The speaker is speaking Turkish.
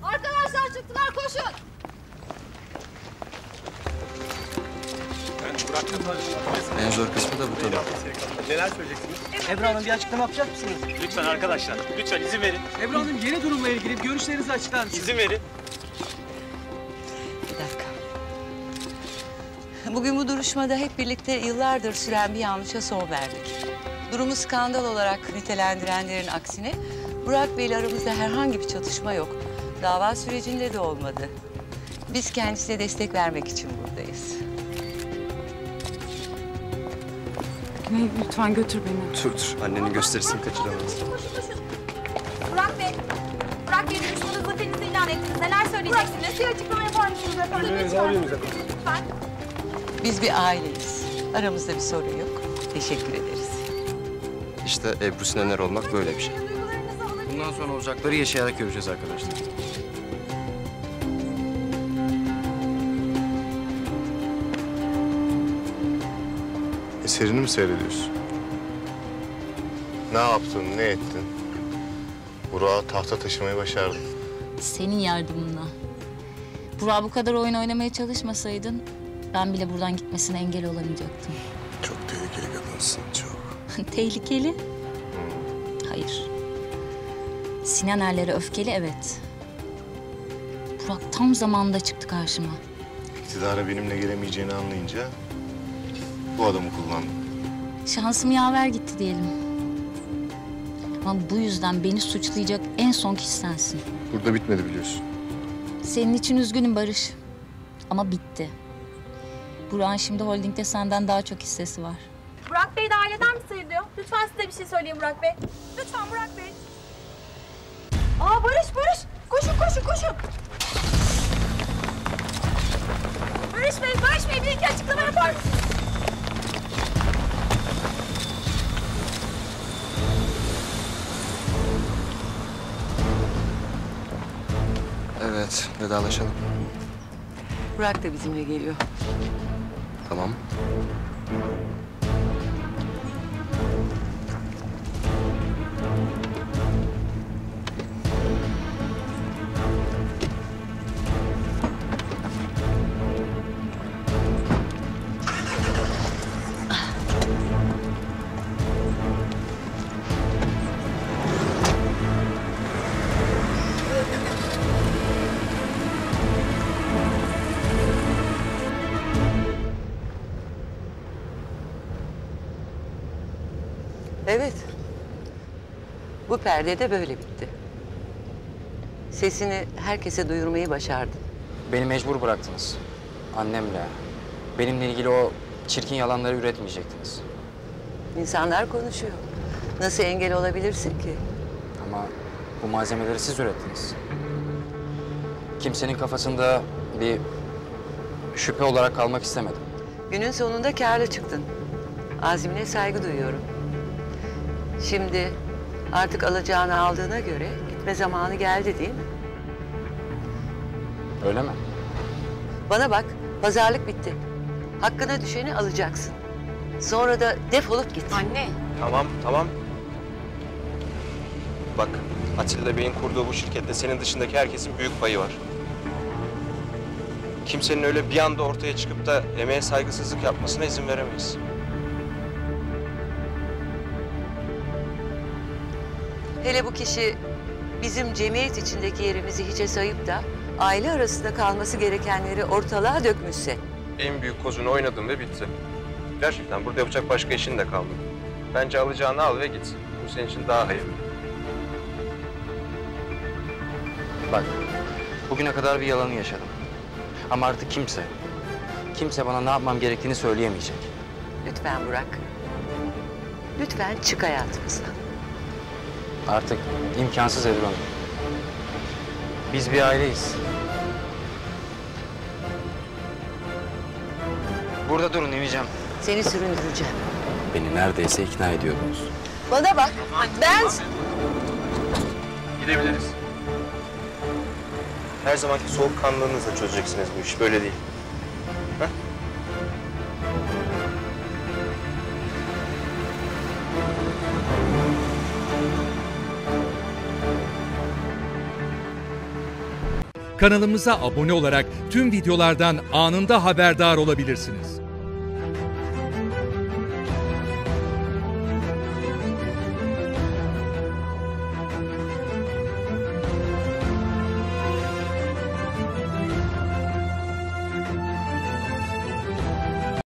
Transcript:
Arkadaşlar çıktılar, koşun. En zor kısmı da bu tabii. Neler söyleyeceksiniz? Ebru Hanım bir açıklama yapacak mısınız? Lütfen arkadaşlar, lütfen izin verin. Ebru Hanım yeni durumla ilgili görüşlerinizi açıklar mısınız? İzin verin. Bir dakika. Bugün bu duruşmada hep birlikte yıllardır süren bir yanlışa son verdik. Durumu skandal olarak nitelendirenlerin aksine Burak Bey ile aramızda herhangi bir çatışma yok. Dava sürecinde de olmadı. Biz kendisine destek vermek için buradayız. Güney lütfen götür beni. Dur. Annenin gösterisini kaçıramaz. Koşun. Burak Bey. Burak Bey, duruşmanın zaferinizi ilan ettiniz. Neler söyleyeceksiniz? Bir açıklama yapar mısınız efendim? Lütfen. Biz bir aileyiz. Aramızda bir sorun yok. Teşekkür ederiz. İşte Ebru Sinener olmak böyle bir şey. Duygularınızı alabilir Bundan sonra olacakları yaşayarak göreceğiz arkadaşlar. Eserini mi seyrediyorsun? Ne yaptın, ne ettin? Burak'ı tahta taşımayı başardın. Senin yardımınla. Burak bu kadar oyun oynamaya çalışmasaydın ben bile buradan gitmesine engel olamayacaktım. Çok tehlikeli kadınsın, çok. Tehlikeli? Hayır. Sinan Erler'e öfkeli, evet. Burak tam zamanında çıktı karşıma. İktidara benimle gelemeyeceğini anlayınca bu adamı kullandım. Şansım yaver gitti diyelim. Ama bu yüzden beni suçlayacak en son kişi sensin. Burada bitmedi biliyorsun. Senin için üzgünüm Barış. Ama bitti. Burak'ın şimdi holdingde senden daha çok hissesi var. Burak Bey de aileden mi sayılıyor? Lütfen size bir şey söyleyin Burak Bey. Lütfen Burak Bey. Aa, Barış. Koşun. Barış Bey bir iki açıklama yapar mısınız? Evet, vedalaşalım. Burak da bizimle geliyor. Tamam. Evet. Bu perde de böyle bitti. Sesini herkese duyurmayı başardın. Beni mecbur bıraktınız. Annemle. Benimle ilgili o çirkin yalanları üretmeyecektiniz. İnsanlar konuşuyor. Nasıl engel olabilirsin ki? Ama bu malzemeleri siz ürettiniz. Kimsenin kafasında bir şüphe olarak kalmak istemedim. Günün sonunda kârlı çıktın. Azmine saygı duyuyorum. Şimdi artık alacağını aldığına göre gitme zamanı geldi değil mi? Öyle mi? Bana bak, pazarlık bitti. Hakkına düşeni alacaksın. Sonra da defolup git. Anne. Tamam. Bak, Atilla Bey'in kurduğu bu şirkette senin dışındaki herkesin büyük payı var. Kimsenin öyle bir anda ortaya çıkıp da emeğe saygısızlık yapmasına izin veremeyiz. Hele bu kişi bizim cemiyet içindeki yerimizi hiçe sayıp da aile arasında kalması gerekenleri ortalığa dökmüşse. En büyük kozunu oynadın ve bitti. Gerçekten burada yapacak başka işin de kalmadı. Bence alacağını al ve git. Bu senin için daha hayırlı. Bak, bugüne kadar bir yalanı yaşadım. Ama artık kimse bana ne yapmam gerektiğini söyleyemeyecek. Lütfen Burak. Lütfen çık hayatımızdan. Artık imkansız Ebru Hanım. Biz bir aileyiz. Burada durun, ineceğim. Seni süründüreceğim. Beni neredeyse ikna ediyordunuz. Bana bak, ben... Gidebiliriz. Her zamanki soğukkanlılığınızla çözeceksiniz bu işi. Böyle değil. Heh? kanalımıza abone olarak tüm videolardan anında haberdar olabilirsiniz.